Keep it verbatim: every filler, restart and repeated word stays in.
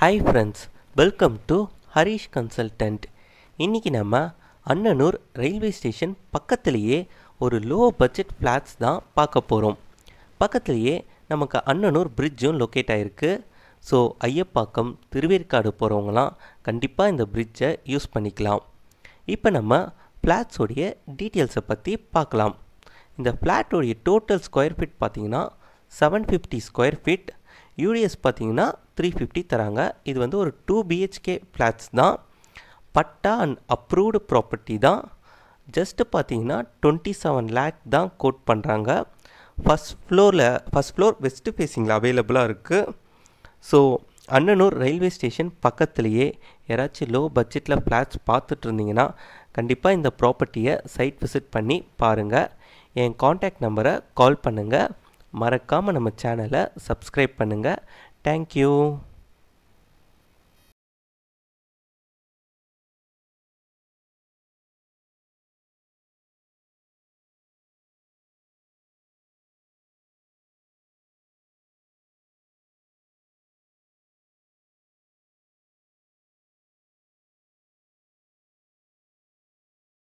Hi friends, welcome to Harish Consultant. இன்னைக்கு நம்ம annanur railway station பக்கத்திலேயே ஒரு லோ பட்ஜெட் ஃப்ளாட்ஸ் தான் பார்க்க போகிறோம். பக்கத்திலேயே நமக்கு annanur பிரிட்ஜும் லொக்கேட் ஆகிருக்கு. ஸோ ஐயப்பாக்கம் திருவேற்காடு போகிறவங்களாம் கண்டிப்பாக இந்த பிரிட்ஜை யூஸ் பண்ணிக்கலாம். இப்போ நம்ம ஃப்ளாட்ஸோடைய டீட்டெயில்ஸை பற்றி பார்க்கலாம். இந்த ஃப்ளாட்டோடைய டோட்டல் ஸ்கொயர் ஃபீட் பார்த்திங்கன்னா seven fifty square feet, UDS பார்த்தீங்கன்னா த்ரீ ஃபிஃப்டி தராங்க. இது வந்து ஒரு டூ பிஹெச்கே ஃப்ளாட்ஸ் தான். பட்டா அண்ட் அப்ரூவ்டு ப்ராப்பர்ட்டி தான். ஜஸ்ட்டு பார்த்தீங்கன்னா டுவெண்ட்டி செவன் லேக் தான் கோட் பண்ணுறாங்க. ஃபஸ்ட் ஃப்ளோரில் ஃபஸ்ட் ஃப்ளோர் வெஸ்ட்டு ஃபேஸிங்கில் அவைலபிளாக இருக்குது. ஸோ annanur ரயில்வே ஸ்டேஷன் பக்கத்துலேயே யாராச்சும் லோ பட்ஜெட்டில் ஃப்ளாட்ஸ் பார்த்துட்டு இருந்தீங்கன்னா கண்டிப்பாக இந்த ப்ராப்பர்ட்டியை சைட் விசிட் பண்ணி பாருங்கள். என் காண்டாக்ட் நம்பரை கால் பண்ணுங்கள். மறக்காமல் நம்ம சேனலை சப்ஸ்கிரைப் பண்ணுங்கள். தேங்க்யூ.